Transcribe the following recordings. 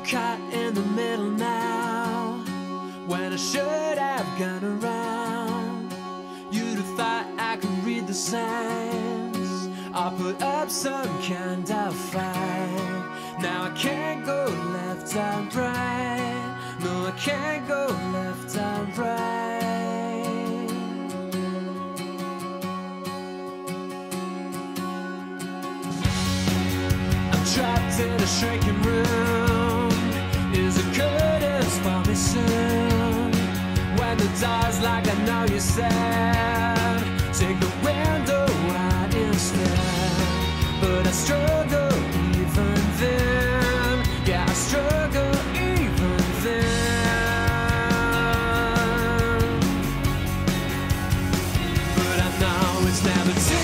caught in the middle now, when I should have gone around. You'd have thought I could read the signs, I'll put up some kind of fight. Now I can't go left or right, no I can't go left or right. I'm trapped in a shrinking room, is it curtains for me soon? When the door's locked I know you said take the window out instead, but I struggle even then. Yeah, I struggle even then. But I know it's never too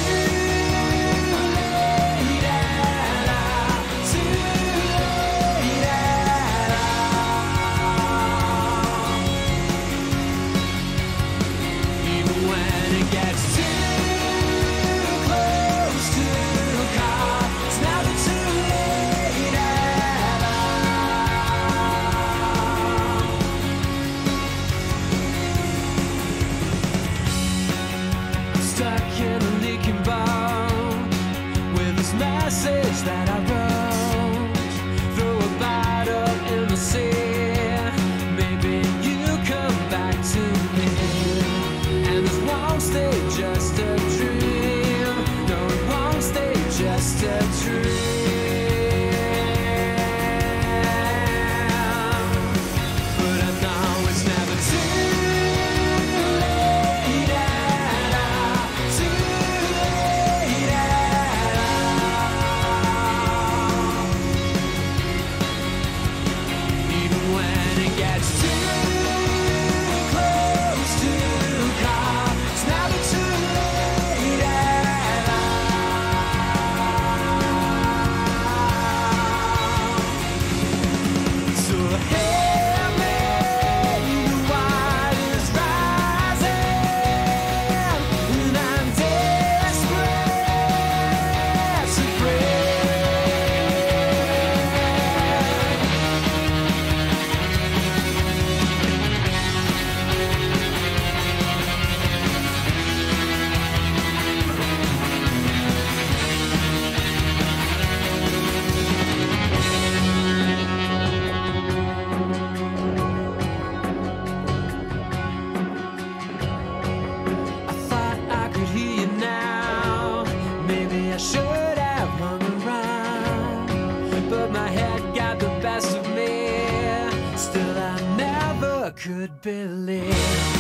late at all, too late at all. Even when it gets too close to call, it's never too late at all. I'm stuck in a leaking boat with this message that I wrote. Throw a bottle in the sea, maybe you come back to me, and this won't stay just a dream. No, it won't stay just a dream. But I know it's never too late at all, too late at all. Even when it gets too close to call, it's never too late at all. So help me, the wild is rising, and I'm desperate to I thought I could hear you now. Maybe I should have hung around, but my head got the best of me. Still I never could believe